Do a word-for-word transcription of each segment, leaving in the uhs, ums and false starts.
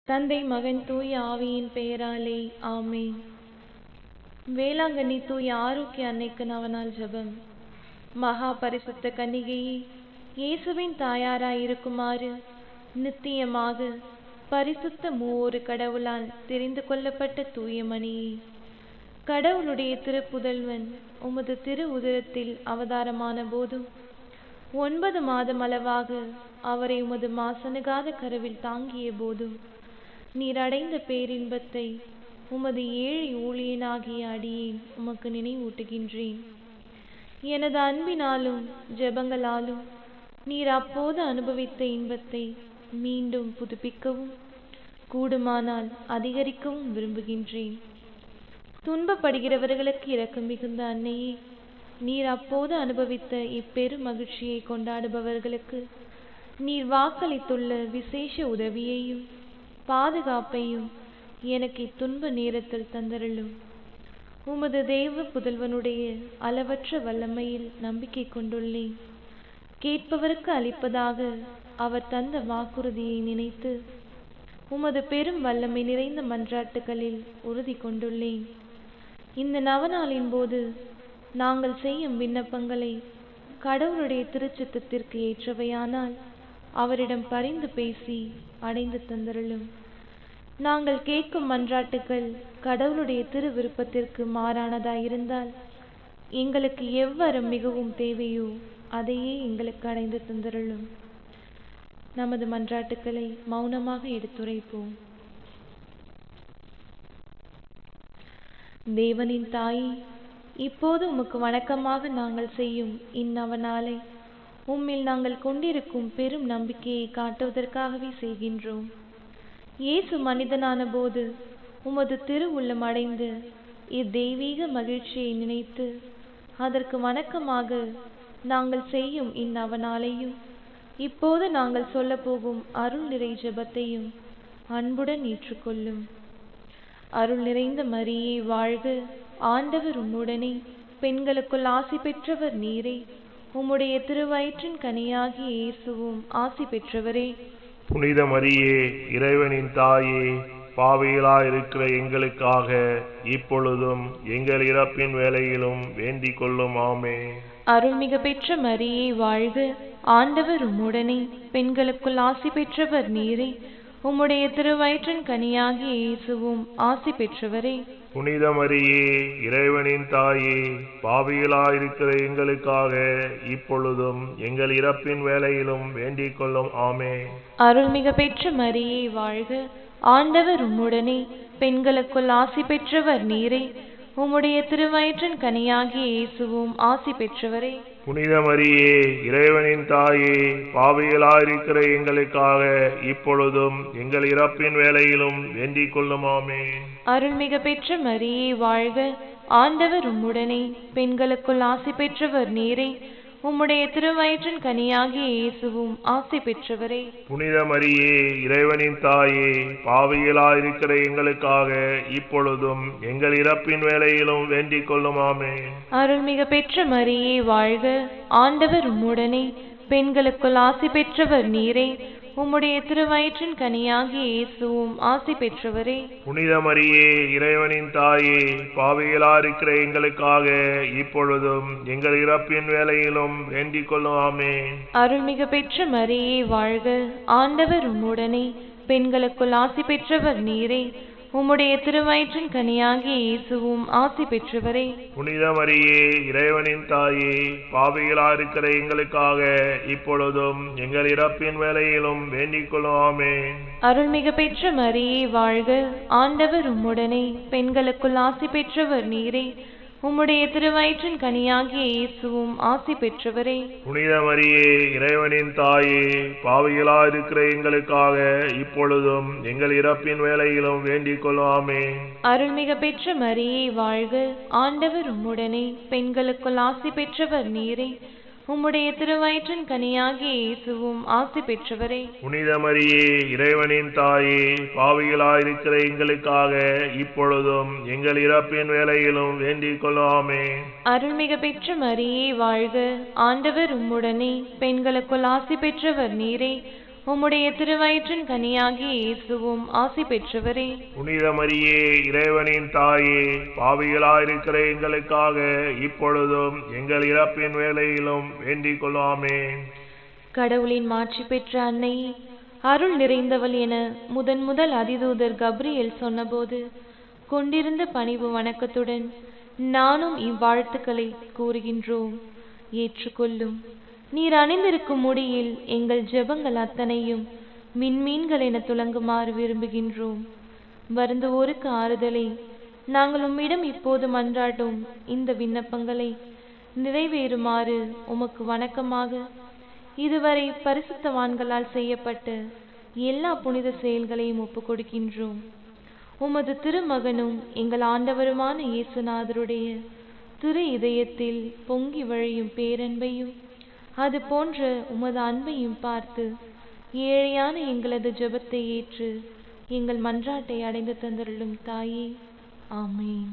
தந்தை மகன் தூய ஆவியின் பெயராலே ஆமென். வேளாங்கண்ணி தூய ஆரோக்கிய அன்னைக்கு நவநாள் ஜெபம். மகா பரிசுத்த கன்னிகையே, இயேசுவின் தாயாராய் இருக்குமாறு நித்தியமாக பரிசுத்த மூவொரு கடவுளால் தெரிந்து கொள்ளப்பட்ட தூயமணியே, கடவுளுடைய திருப்புதல்வன் உமது திரு உதரத்தில் அவதாரமான போதும் ஒன்பது மாதம் அளவாக அவரை உமது மாசணுகாத கருவில் தாங்கிய போதும் நீர் அடைந்த பேரின்பத்தை உமது ஏழை ஊழியனாகிய அடியேன் உமக்கு நினைவூட்டுகின்றேன். எனது அன்பினாலும் ஜெபங்களாலும் நீர் அப்போது அனுபவித்த இன்பத்தை மீண்டும் புதுப்பிக்கவும் கூடுமானால் அதிகரிக்கவும் விரும்புகின்றேன். துன்பப்படுகிறவர்களுக்கு இரக்கம் மிகுந்த அன்னையே, நீர் அப்போது அனுபவித்த இப்பெரு மகிழ்ச்சியை கொண்டாடுபவர்களுக்கு நீர் வாக்களித்துள்ள விசேஷ உதவியையும் பாதுகாப்பையும் எனக்கு இத்துன்ப நேரத்தில் தந்தருளும். உமது தேவ புதல்வனுடைய அளவற்ற வல்லமையில் நம்பிக்கை கொண்டுள்ளேன். கேட்பவருக்கு அளிப்பதாக அவர் தந்த வாக்குறுதியை நினைத்து உமது பெரும் வல்லமை நிறைந்த மன்றாட்டுகளில் உறுதி கொண்டுள்ளேன். இந்த நவநாளின் போது நாங்கள் செய்யும் விண்ணப்பங்களை கடவுளுடைய திருச்சித்தத்திற்கு ஏற்றவையானால் அவரிடம் பரிந்து பேசி அடைந்து தந்தருளும். நாங்கள் கேட்கும் மன்றாட்டுகள் கடவுளுடைய திரு விருப்பத்திற்கு மாறானதாயிருந்தால் எங்களுக்கு எவ்வரம் மிகவும் தேவையோ அதையே எங்களுக்கு அடைந்து தந்தருளும். நமது மன்றாட்டுக்களை மௌனமாக எடுத்துரைப்போம். தேவனின் தாயே, இப்போது உமக்கு வணக்கமாக நாங்கள் செய்யும் இந்நவநாளை உம்மில் நாங்கள் கொண்டிருக்கும் பெரும் நம்பிக்கையை காட்டுவதற்காகவே செய்கின்றோம். இயேசு மனிதனான போது உமது திரு உள்ளம் அடைந்து இத்தெய்வீக மகிழ்ச்சியை நினைத்து அதற்கு வணக்கமாக நாங்கள் செய்யும் இந்நவநாளையும் இப்போது நாங்கள் சொல்ல போகும் அருள் நிறை ஜெபத்தையும் அன்புடன் ஏற்றுக்கொள்ளும். அருள் நிறைந்த மரியே வாழ்க, ஆண்டவர் உம்முடனே, பெண்களுக்குள் ஆசி பெற்றவர் நீரே, உம்முடைய திருவயிற்றின் கனியாகிய இயேசுவும் ஆசி பெற்றவரே. புனித மரியே, இறைவனின் தாயே, பாவிகளாயிருக்கிற எங்களுக்காக இப்பொழுதும் எங்கள் இறப்பின் வேளையிலும் வேண்டிக் கொள்ளும். ஆமென். அருள்மிகு பெற்ற மரியே வாழ்க, ஆண்டவர் உம்முடனே, பெண்களுக்குள் ஆசி பெற்றவர் நீரே, உம்முடைய திருவயிற்றின் கனியாகிய இயேசுவும் ஆசி பெற்றவரே. புனித மரியே, இறைவனின் தாயே, பாவிகளாயிருக்கிற எங்களுக்காக இப்பொழுதும் எங்கள் இறப்பின் வேளையிலும் வேண்டிக் கொள்ளும். ஆமென். அருள்மிகு பெற்ற மரியே வாழ்க, ஆண்டவர் உம்முடனே, பெண்களுக்குள் ஆசி பெற்றவர் நீரே, உம்முடைய திருவயிற்றின் கனியாகிய இயேசுவும் ஆசி பெற்றவரே. புனித மரியே, இறைவனின் தாயே, பாவிகளாயிருக்கிற எங்களுக்காக இப்பொழுதும் எங்கள் இறப்பின் வேளையிலும் வேண்டிக் கொள்ளும். ஆமென். அருள்மிகு பெற்ற மரியே வாழ்க, ஆண்டவர் உம்முடனே, பெண்களுக்குள் ஆசி பெற்றவர் நீரே, உம்முடைய திருவயிற்றின் கனியாகிய இயேசுவும் ஆசி பெற்றவரே. புனித மரியே, இறைவனின் தாயே, பாவிகளாயிருக்கிற எங்களுக்காக இப்பொழுதும் எங்கள் இறப்பின் வேளையிலும் வேண்டிக் கொள்ளும். ஆமென். அருள்மிகு பெற்ற மரியே வாழ்க, ஆண்டவர் உம்முடனே, பெண்களுக்குள் ஆசி பெற்றவர் நீரே, உம்முடைய திருவயிற்றின் கனியாகிய இயேசுவும் ஆசி பெற்றவரே. புனித மரியே, இறைவனின் தாயே, பாவிகளாயிருக்கிற எங்களுக்காக இப்பொழுதும் எங்கள் இறப்பின் வேளையிலும் வேண்டிக் கொள்ளும். ஆமென். அருள்மிகு பெற்ற மரியே வாழ்க, ஆண்டவர் உம்முடனே, பெண்களுக்குள் ஆசி பெற்றவர் நீரே, உம்முடைய திருவயிற்றின் கனியாகிய இயேசுவும் ஆசி பெற்றவரே. புனித மரியே, இறைவனின் தாயே, பாவிகளாயிருக்கிற எங்களுக்காக இப்பொழுதும் எங்கள் இறப்பின் வேளையிலும் வேண்டிக் கொள்ளும். ஆமென். அருள்மிகு பெற்ற மரியே வாழ்க, ஆண்டவர் உம்முடனே, பெண்களுக்குள் ஆசி பெற்றவர் நீரே, உம்முடைய திருவயிற்றின் கனியாகிய இயேசுவும் ஆசி பெற்றவரே. புனித மரியே, இறைவனின் தாயே, பாவிகளாயிருக்கிற எங்களுக்காக இப்பொழுதும் எங்கள் இறப்பின் வேளையிலும் வேண்டிக் கொள்ளும். ஆமென். அருள்மிகு பெற்ற மரியே வாழ்க, ஆண்டவர் உம்முடனே, பெண்களுக்குள் ஆசி பெற்றவர் நீரே, உம்முடைய திருவயிற்றின் கனியாகிய இயேசுவும் ஆசி பெற்றவரே. புனித மரியே, இறைவனின் தாயே, பாவிகளாயிருக்கிற எங்களுக்காக இப்பொழுதும் எங்கள் இறப்பின் வேளையிலும் வேண்டிக் கொள்ளும். ஆமென். அருள்மிகு பெற்ற மரியே வாழ்க, ஆண்டவர் உம்முடனே, பெண்களுக்குள் ஆசி பெற்றவர் நீரே, உம்முடைய திருவயிற்றின் கனியாகிய இயேசுவும் ஆசி பெற்றவரே. புனித மரியே, இறைவனின் தாயே, பாவிகளாயிருக்கிற எங்களுக்காக இப்பொழுதும் எங்கள் இறப்பின் வேளையிலும் வேண்டிக் கொள்ளாமேன். கடவுளின் மாட்சி பெற்ற அன்னையே, அருள் நிறைந்தவள் என முதன் முதல் அதிதூதர் கப்ரியேல் சொன்னபோது கொண்டிருந்த பணிவு வணக்கத்துடன் நானும் இவ்வாழ்த்துக்களை கூறுகின்றோம். ஏற்றுக்கொள்ளும். நீர் அணிந்திருக்கும் முடியில் எங்கள் ஜெபங்கள் அத்தனையும் விண்மீன்கள் என துலங்குமாறு விரும்புகின்றோம். வருந்துவோருக்கு ஆறுதலை நாங்கள் உம்மிடம் இப்போது மன்றாட்டும் இந்த விண்ணப்பங்களை நிறைவேறுமாறு உமக்கு வணக்கமாக இதுவரை பரிசுத்தவான்களால் செய்யப்பட்ட எல்லா புனித செயல்களையும் ஒப்புக் கொடுக்கின்றோம். உமது திருமகனும் எங்கள் ஆண்டவருமான இயேசுநாதருடைய திரு இதயத்தில் பொங்கி வழியும் பேரன்பையும் அது போன்ற உமது அன்பையும் பார்த்து ஏழையான எங்களது ஜெபத்தை ஏற்று எங்கள் மன்றாட்டை அடைந்து தந்தருளும் தாயே. ஆமென்.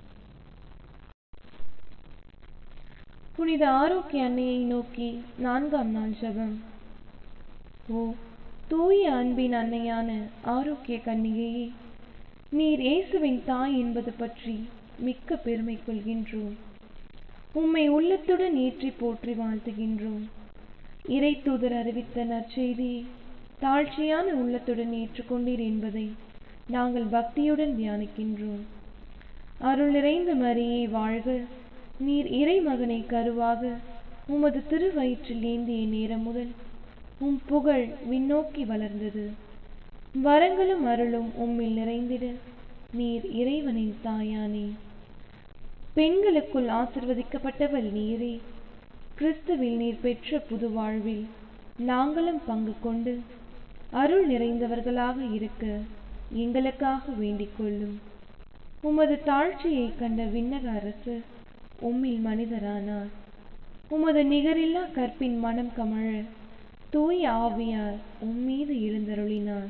புனித ஆரோக்கிய அன்னையை நோக்கி நான்காம் நாள் ஜெபம். ஓ தூய அன்பின் அன்னையான ஆரோக்கிய கன்னிகையே, நீர் இயேசுவின் தாய் என்பது பற்றி மிக்க பெருமை கொள்கின்றோம். உம்மை உள்ளத்துடன் ஏற்றி போற்றி வாழ்த்துகின்றோம். இறை தூதர் அறிவித்த நற்செய்தியை தாழ்ச்சியான உள்ளத்துடன் ஏற்றுக்கொண்டீர் என்பதை நாங்கள் பக்தியுடன் தியானிக்கின்றோம். அருள் நிறைந்த மரியே வாழ்க. நீர் இறை மகனை கருவாக உமது திருவயிற்றில் ஏந்திய நேரம் முதல் உம் புகழ் விண்ணோக்கி வளர்ந்தது. வரங்களும் அருளும் உம்மில் நிறைந்திட நீர் இறைவனின் தாயானே. பெண்களுக்குள் ஆசிர்வதிக்கப்பட்டவள் நீரே. கிறிஸ்துவில் நீர் பெற்ற புது வாழ்வில் நாங்களும் பங்கு கொண்டு அருள் நிறைந்தவர்களாக இருக்க எங்களுக்காக வேண்டிக் கொள்ளும். உமது தாழ்ச்சியை கண்ட விண்ணக அரசர் உம்மில் மனிதரானார். உமது நிகரில்லா கற்பின் மனம் கமழ தூய ஆவியார் உம்மீது எழுந்தருளினார்.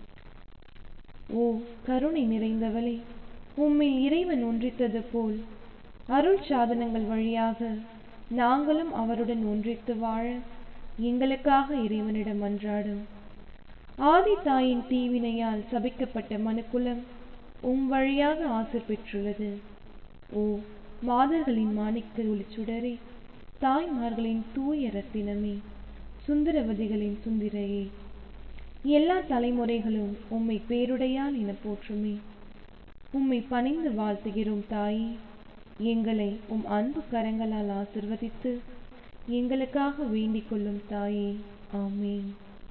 ஓ கருணை நிறைந்தவளே, உம்மில் இறைவன் ஒன்றித்தது போல் அருள் சாதனங்கள் வழியாக நாங்களும் அவருடன் ஒன்றித்து வாழ எங்களுக்காக இறைவனிடம் மன்றாடும். ஆதி தாயின் தீவினையால் சபிக்கப்பட்ட மனுக்குலம் உம் வழியாக ஆசிர் பெற்றுள்ளது. ஓ மாதர்களின் மாணிக்க ஒளிச்சுடரே, தாய்மார்களின் தூய ரத்தினமே, சுந்தரவதிகளின் சுந்திரையே, எல்லா தலைமுறைகளும் உம்மை பேருடையால் என போற்றுமே. உம்மை பணிந்து வாழ்த்துகிறோம் தாயே. எங்களை உம் அன்பு கரங்களால் ஆசிர்வதித்து எங்களுக்காக வேண்டிக் கொள்ளும் தாயே. ஆமென்.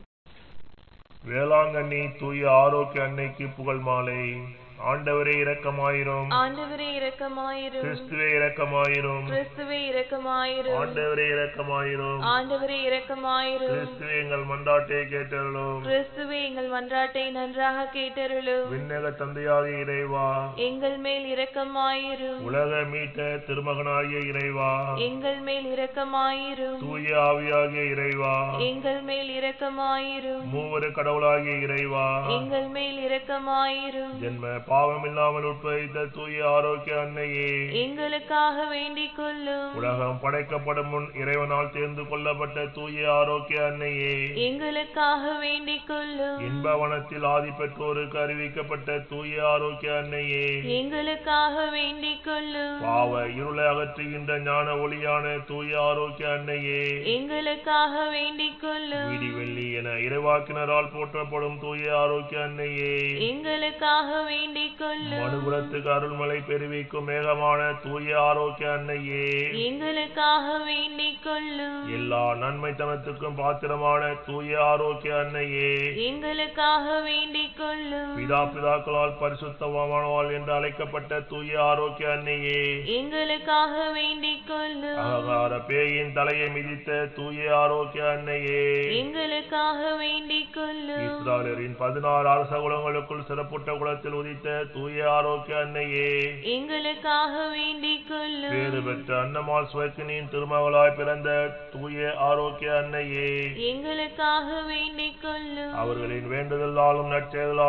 வேளாங்கண்ணி தூய ஆரோக்கிய அன்னைக்கு புகழ் மாலை. ஆண்டவரே இரக்கமாயிரும். ஆண்டவரே இரக்கமாயிரும். கிறிஸ்துவே இரக்கமாயிரும். கிறிஸ்துவே இரக்கமாயிரும். ஆண்டவரே இரக்கமாயிரும். ஆண்டவரே இரக்கமாயிரும். கிறிஸ்துவே எங்கள் மன்றாட்டை கேட்டருளும். கிறிஸ்துவே எங்கள் மன்றாட்டை நன்றாக கேட்டருளும். விண்ணக தந்தையாகிய இறைவா, எங்கள் மேல் இரக்கமாயிரும். உலக மீட்ட திருமகனாகிய இறைவா, எங்கள் மேல் இரக்கமாயிரும். தூய ஆவியாகிய இறைவா, எங்கள் மேல் இரக்கமாயிரும். மூவரு கடவுளாகிய இறைவா, எங்கள் மேல் இரக்கமாயிரும். ஜென்ம பாவம் இல்லாமல் உட்பவித்த தூய ஆரோக்கிய அன்னையே, எங்களுக்காக வேண்டிக் கொள்ளும். உலகம் படைக்கப்படும் முன் இறைவனால் தேர்ந்து கொள்ளப்பட்ட தூய ஆரோக்கிய அன்னையே, எங்களுக்காக வேண்டிக் கொள்ளும். இன்பவனத்தில் ஆதி பெற்றோருக்கு அறிவிக்கப்பட்ட தூய ஆரோக்கிய அன்னையே, எங்களுக்காக வேண்டிக் கொள்ளும். பாவ இருளை அகற்றுகின்ற ஞான ஒளியான தூய ஆரோக்கிய அன்னையே, எங்களுக்காக வேண்டிக் கொள்ளும். விடிவெள்ளி என இறைவாக்கினரால் போற்றப்படும் தூய ஆரோக்கிய அன்னையே, எங்களுக்காக வேண்டிக் கொள்ளும். மனுபுரத்துக்கு அருள்மலை பெருவிக்கும் மேகமான தூய ஆரோக்கிய அன்னையே, எங்களுக்காக வேண்டிக் கொள்ளும். எல்லா நன்மைத்தனத்துக்கும் பாத்திரமான தூய ஆரோக்கிய அன்னையே, எங்களுக்காக வேண்டிக் கொள்ளும். பிதா பிதாக்களால் பரிசுத்தமானவாள் என்று அழைக்கப்பட்ட தூய ஆரோக்கிய அன்னையே, எங்களுக்காக வேண்டிக் கொள்ளும். அகங்கார பேயின் தலையை மிதித்த தூய ஆரோக்கிய அன்னையே, எங்களுக்காக வேண்டிக் கொள்ளும். இஸ்ராயலின் பதினாறு அரச குலங்களுக்குள் சிறப்புட்ட குலத்தில் உதித்த தூய ஆரோக்கிய அன்னையே, எங்களுக்காக வேண்டிக் கொள்ளும். பேறு பெற்ற அன்னமால் சுவக்கினின் திருமகளாய் பிறந்த தூய ஆரோக்கிய அன்னையே, எங்களுக்காக வேண்டிக் கொள்ளும். அவர்களின் வேண்டுதலாலும் நற்செயலாலும் இறை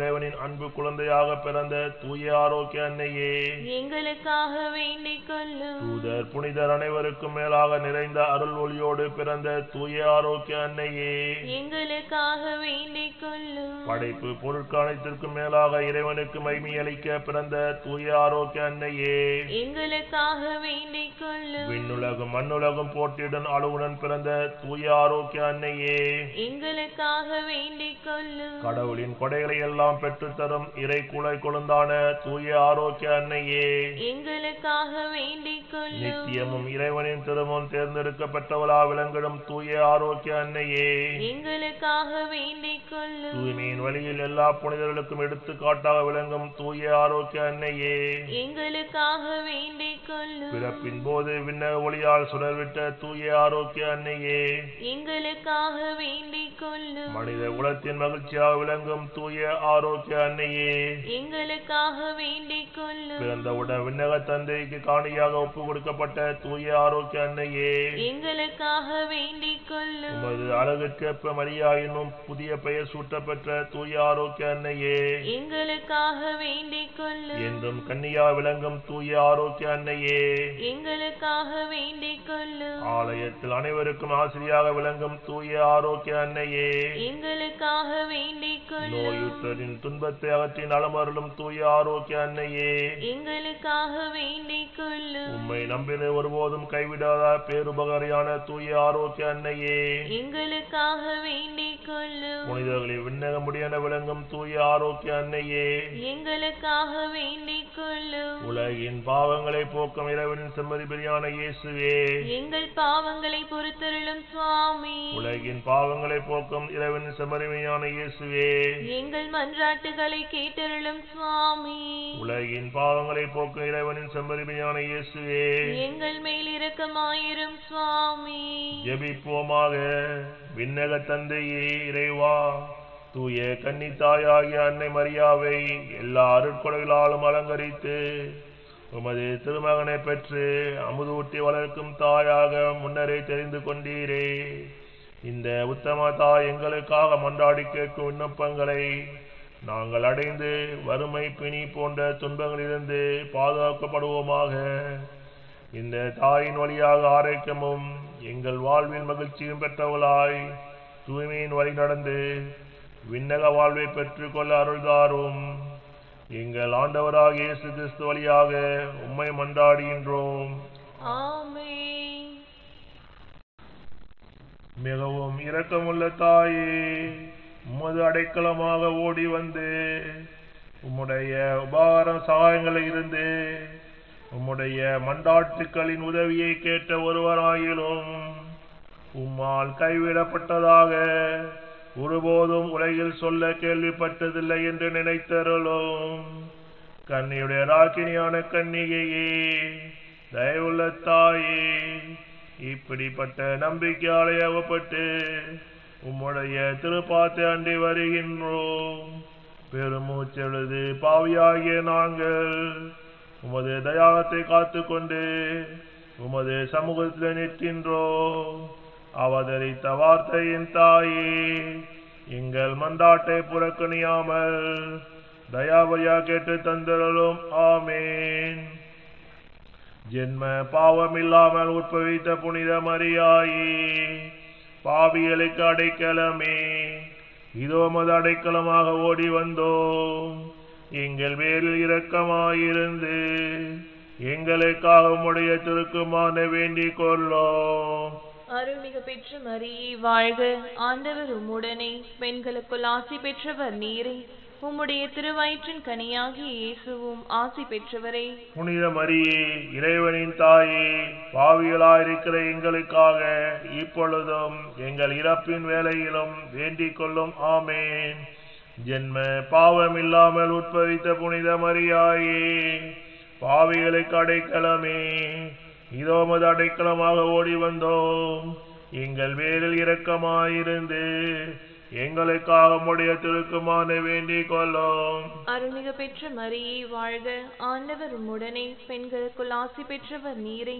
இறைவனின் அன்பு குழந்தையாக பிறந்த தூய ஆரோக்கிய அன்னையே, எங்களுக்காக வேண்டிக் கொள்ளும். தூதர் புனிதர் அனைவருக்கும் மேலாக நிறைந்த அருள் ஒளியோடு பிறந்த தூய ஆரோக்கிய அன்னையே, எங்களுக்காக வேண்டிக் கொள்ளும். படைப்பு பொருட்கள் அனைத்திற்கும் மேலாக இறைவனுக்கு மகிமையளிக்க பிறந்த தூய ஆரோக்கிய அன்னையே, எங்களுக்காக வேண்டிக் கொள்ளும். விண்ணுலகும் மண்ணுலகும் போற்றியுடன் அளவுடன் பிறந்த தூய ஆரோக்கிய அன்னையே, எங்களுக்காக வேண்டிக் கொள்ளும். கடவுளின் கொடைகளை எல்லாம் பெற்றுத்தரும் இறை குலை கொழுந்தான தூய ஆரோக்கிய அன்னையே, எங்களுக்காக வேண்டிக் கொள்ளும். நித்தியமும் இறைவனின் திருமுன் தேர்ந்தெடுக்கப்பட்டவளா விளங்கிடும் தூய ஆரோக்கிய அன்னையே, எங்களுக்காக வேண்டிக் கொள்ளும். தூய்மையின் வழியில் எல்லா புனிதர்களுக்கும் எடுத்துக்காட்டாக விளங்கும் தூய ஆரோக்கிய அன்னையே, எங்களுக்காக வேண்டிக் கொள்ளும். பிறப்பின் போது விண்ணக ஒளியால் சுடர்விட்ட தூய ஆரோக்கிய அன்னையே, எங்களுக்காக வேண்டிக் கொள்ளும். மனித குலத்தின் மகிழ்ச்சியாக விளங்கும் தூய ஆரோக்கிய அன்னையே, எங்களுக்காக வேண்டிக் கொள்ளும். பிறந்தவுடன் விண்ணக தந்தைக்கு காணியாக ஒப்பு கொடுக்கப்பட்ட தூய ஆரோக்கிய அன்னையே, எங்களுக்காக வேண்டிக் கொள்ளும். உமது அழகுக்கேற்ப மரியா என்னும் புதிய பெயர் சூட்டப்பெற்ற தூய ஆரோக்கிய அன்னையே, எங்களுக்காக வேண்டிக் கொள்ளும். என்றும் கன்னியா விளங்கும் தூய ஆரோக்கிய அன்னையே, எங்களுக்காக வேண்டிக் கொள்ளும். ஆலயத்தில் அனைவருக்கும் ஆசிரியாக விளங்கும் தூய ஆரோக்கிய அன்னையே, எங்களுக்காக வேண்டிக் கொள்ளும். நோயுற்றரின் துன்பத்தை அகற்றி நலமருளும் தூய ஆரோக்கிய அன்னையே, எங்களுக்காக வேண்டிக் கொள்ளும். உம்மை நம்பின ஒருபோதும் கைவிடாத பேருபகாரியான தூய ஆரோக்கிய அன்னையே, எங்களுக்காக வேண்டிக் கொள்ளும். புனிதர்களில் விண்ணக முடியென விளங்கும் தூய ஆரோக்கிய அன்னையே, எங்களுக்காக வேண்டிக் கொள்ளும். உலகின் பாவங்களை போக்கும் இறைவனின் செம்மறி பிரியான இயேசுவே, எங்கள் பாவங்களை பொறுத்தருளும் சுவாமி. உலகின் பாவங்களை போக்கும் இறைவனின் செம்மறிமையான இயேசுவே, எங்கள் மன்றாட்டுகளை கேட்டருளும் சுவாமி. உலகின் பாவங்களை போக்கும் இறைவனின் செம்மறிமையான இயேசுவே, எங்கள் மேல் இரக்கமாயிரும் சுவாமி. ஜெபிப்போமாக. விண்ணக தந்தையே இறைவா, தூய கன்னித்தாயாகிய அன்னை மரியாவை எல்லா அருட்கொடைகளாலும் அலங்கரித்து உமது திருமகனை பெற்று அமுதூட்டி வளர்க்கும் தாயாக முன்னரே தெரிந்து கொண்டீரே. இந்த உத்தம தாய் எங்களுக்காக மன்றாடி கேட்கும் விண்ணப்பங்களை நாங்கள் அடைந்து வறுமை பிணி போன்ற துன்பங்களிலிருந்து பாதுகாக்கப்படுவோமாக. இந்த தாயின் வழியாக ஆரோக்கியமும் எங்கள் வாழ்வில் மகிழ்ச்சியும் பெற்றவளாய் தூய்மையின் வழி நடந்து விண்ணக வாழ்வை பெற்றுக் கொள்ள அருள்தாரும். எங்கள் ஆண்டவராக இயேசு கிறிஸ்து வழியாக உம்மை மன்றாடுகின்றோம். ஆமென். மிகவும் இரக்கமுள்ள தாயே, உமது அடைக்கலமாக ஓடி வந்து உம்முடைய உபகார சகாயங்களில் இருந்து உம்முடைய மன்றாட்டுக்களின் உதவியை கேட்ட ஒருவராயிலும் உம்மால் கைவிடப்பட்டதாக ஒருபோதும் உலகில் சொல்ல கேள்விப்பட்டதில்லை என்று நினைத்தருளும். கன்னியுடைய ராக்கினியான கன்னிகையே, தயவுள்ள தாயே, இப்படிப்பட்ட நம்பிக்கையாலே அகப்பட்டு உம்முடைய திருப்பாத்தை அண்டி வருகின்றோம். பெருமூச்செழுது பாவியாகிய நாங்கள் உமது தயாகத்தை காத்து கொண்டு உமது சமூகத்தில் நிற்கின்றோம். அவதரித்த வார்த்தையின் தாயே, எங்கள் மன்றாட்டை புறக்கணியாமல் தயாபரியா கேட்டு தந்தருளும். ஆமேன். ஜென்ம பாவமில்லாமல் உட்பவித்த புனித மரியாயே, பாவிகளுக்கு அடைக்கலமே, இதோ மது அடைக்கலமாக ஓடி வந்தோம். எங்கள் பேரில் இரக்கமாயிருந்து எங்களுக்காக உம்முடைய திருக்குமான வேண்டிக் கொள்ளோம். அருள்மிகு பெற்ற மரியே வாழ்க, ஆண்டவர் உம்முடனே, பெண்களுக்குள் ஆசி பெற்றவர் நீரே, உம்முடைய திருவயிற்றின் கனியாகிய இயேசுவும் ஆசி பெற்றவரே. புனித மரியே, இறைவனின் தாயே, பாவிகளாயிருக்கிற எங்களுக்காக இப்பொழுதும் எங்கள் இறப்பின் வேளையிலும் வேண்டிக் கொள்ளும். ஆமேன். ஜென்ம பாவமில்லாமல் உட்பவித்த புனித மரியாயே, பாவிகளுக்கு அடைக்கலமே, இதோ மது அடைக்கலமாக ஓடி வந்தோம். எங்கள் பேரில் இரக்கமாயிருந்து எங்களுக்காக உம்முடைய திருக்குமான வேண்டிக் கொள்ளும். அருள்மிகு பெற்ற மரியே வாழ்க, ஆண்டவர் உம்முடனே, பெண்களுக்குள் ஆசி பெற்றவர் நீரே,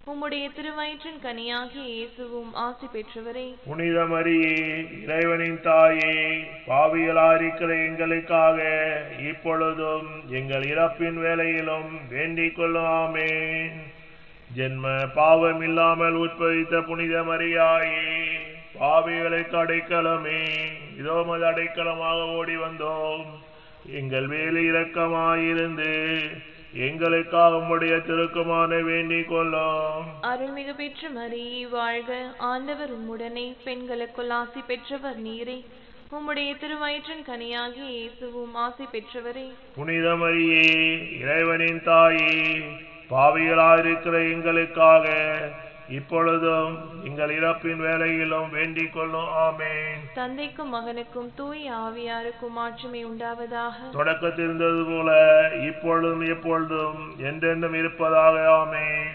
உம்முடைய திருவயிற்றின் கனியாகிய இயேசுவும் ஆசி பெற்றவரே. புனித மரியே, இறைவனின் தாயே, பாவிகளாயிருக்கிற எங்களுக்காக இப்பொழுதும் எங்கள் இறப்பின் வேளையிலும் வேண்டிக் கொள்ளும். ஆமென். ஜென்ம பாவம் இல்லாமல் உட்பவித்த புனித மரியாயே, பாவிகளுக்கு அடைக்கலமே, இதோ மது அடைக்கலமாக ஓடி வந்தோம். எங்கள் மேல் இரக்கமாயிருந்து எங்களுக்காக உம்முடைய திருக்குமான வேண்டிக் கொள்ளும். அருள்மிகு பெற்ற மரியே வாழ்க, ஆண்டவர் உம்முடனே, பெண்களுக்குள் ஆசி பெற்றவர் நீரே. உம்முடைய திருவயிற்றின் கனியாகிய இயேசுவும் ஆசி பெற்றவரே. புனித மரியே, இறைவனின் தாயே, பாவிகளாயிருக்கிற எங்களுக்காக இப்பொழுதும் எங்கள் இறப்பின் வேளையிலும் வேண்டிக் கொள்ளும். ஆமென். தந்தைக்கும் மகனுக்கும் தூய ஆவியாருக்கும் ஆட்சிமை உண்டாவதாக. தொடக்கத்தில் இருந்தது போல இப்பொழுதும் எப்பொழுதும் என்றென்றும் இருப்பதாக. ஆமென்.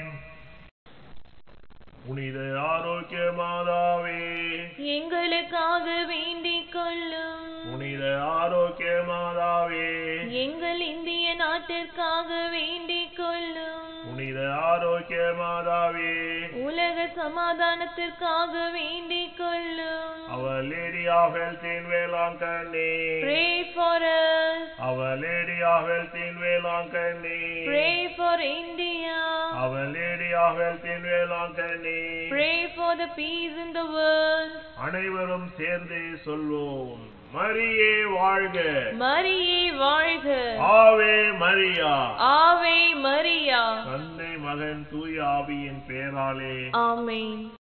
புனித ஆரோக்கிய மாதாவே, எங்களுக்காக வேண்டிக் கொள்ளும். புனித ஆரோக்கிய மாதாவே, எங்கள் இந்திய நாட்டிற்காக வேண்டிக் கொள்ளும். புனித ஆரோக்கிய மாதாவே, உலக சமாதானத்திற்காக வேண்டிக் கொள்ளும். Our Lady of Health in Velankani, Pray for us. Our Lady of Health in Velankani, Pray for India. Our Lady of Health in Velankani, Pray for the peace in the world. அனைவரும் சேர்ந்து சொல்வோம். மரியே வாழ்க, மரியே வாழ்க, ஆவே மரியா, ஆவே மரியா. தந்தை மகன் தூய ஆவியின் பெயராலே ஆமென்.